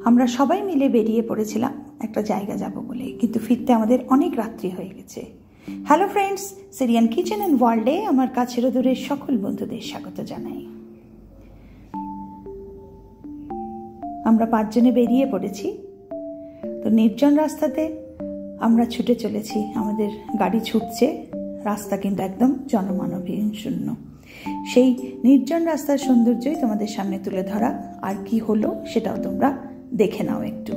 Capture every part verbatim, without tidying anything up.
আমরা সবাই মিলে বেরিয়ে পড়েছিলাম একটা জায়গা যাব বলে, কিন্তু ফিরতে আমাদের অনেক রাত্রি হয়ে গেছে। Hello friends, Syrian kitchen and ওয়ার্ল্ডে আমার কাছের দূরের সকল বন্ধুদের স্বাগত জানাই। আমরা পাঁচজনে বেরিয়ে পড়েছি। তো নির্জন রাস্তাতে আমরা ছুটে চলেছি, আমাদের গাড়ি ছুটছে, রাস্তা কিন্তু একদম জনমানবহীন শূন্য। সেই নির্জন রাস্তার সৌন্দর্যই তোমাদের সামনে তুলে ধরা, আর কি হলো সেটাও তোমরা দেখে নাও একটু।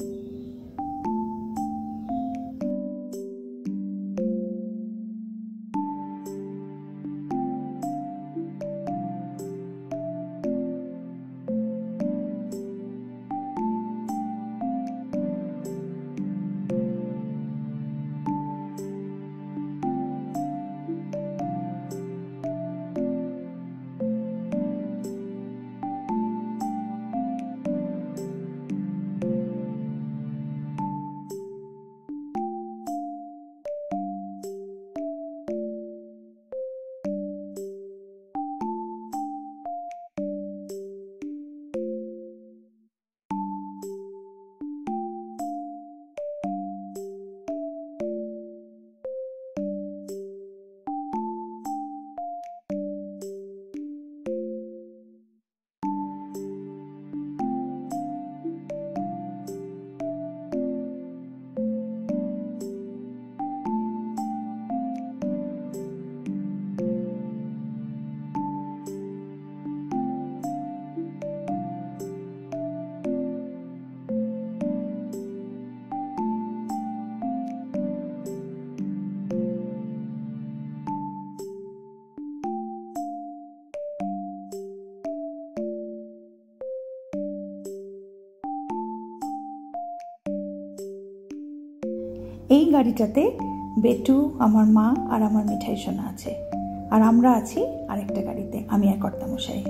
এই গাড়িটাতে বেটু, আমার মা আর আমার মিঠাই সোনা আছে, আর আমরা আছি আরেকটা গাড়িতে, আমি আর কর্তামশাই।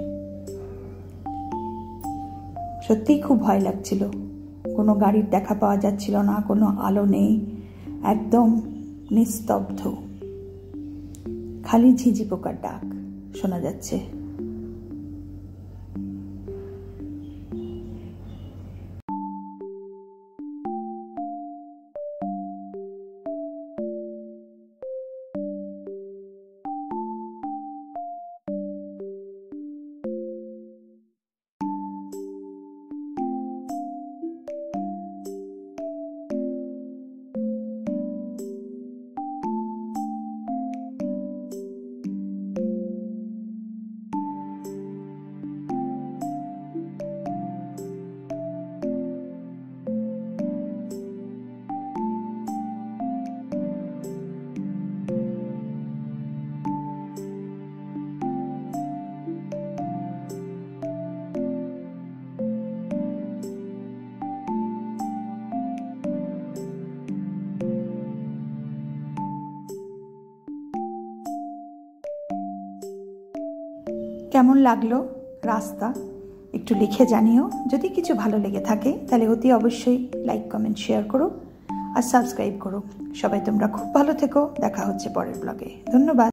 সত্যিই খুব ভয় লাগছিল, কোনো গাড়ির দেখা পাওয়া যাচ্ছিল না, কোনো আলো নেই, একদম নিস্তব্ধ, খালি ঝিঝি পোকার ডাক শোনা যাচ্ছে। কেমন লাগলো রাস্তা একটু লিখে জানিও। যদি কিছু ভালো লেগে থাকে তাহলে অতি অবশ্যই লাইক, কমেন্ট, শেয়ার করো আর সাবস্ক্রাইব করো। সবাই তোমরা খুব ভালো থেকো, দেখা হচ্ছে পরের ব্লগে। ধন্যবাদ।